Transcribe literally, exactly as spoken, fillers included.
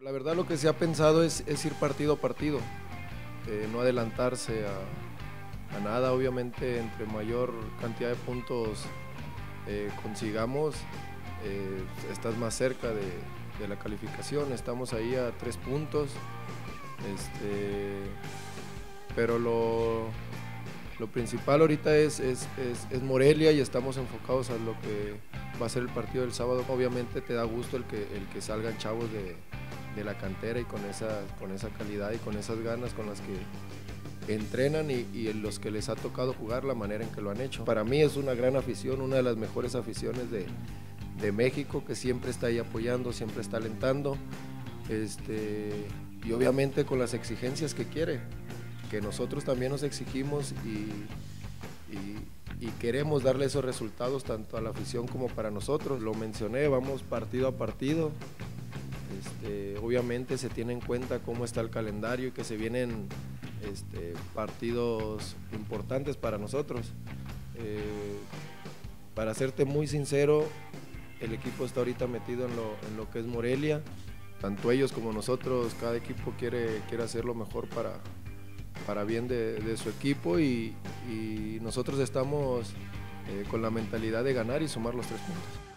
La verdad lo que se ha pensado es, es ir partido a partido, eh, no adelantarse a, a nada. Obviamente entre mayor cantidad de puntos eh, consigamos, eh, estás más cerca de, de la calificación. Estamos ahí a tres puntos, este, pero lo, lo principal ahorita es, es, es, es Morelia, y estamos enfocados a lo que va a ser el partido del sábado. Obviamente te da gusto el que, el que salgan chavos de, de la cantera y con esa, con esa calidad y con esas ganas con las que entrenan, y, y en los que les ha tocado jugar, la manera en que lo han hecho. Para mí es una gran afición, una de las mejores aficiones de, de México, que siempre está ahí apoyando, siempre está alentando, este, y obviamente con las exigencias que quiere, que nosotros también nos exigimos y, y, y queremos darle esos resultados tanto a la afición como para nosotros. Lo mencioné, vamos partido a partido. Este, obviamente se tiene en cuenta cómo está el calendario y que se vienen este, partidos importantes para nosotros. Eh, para serte muy sincero, el equipo está ahorita metido en lo, en lo que es Morelia, tanto ellos como nosotros. Cada equipo quiere, quiere hacer lo mejor para, para bien de, de su equipo, y, y nosotros estamos eh, con la mentalidad de ganar y sumar los tres puntos.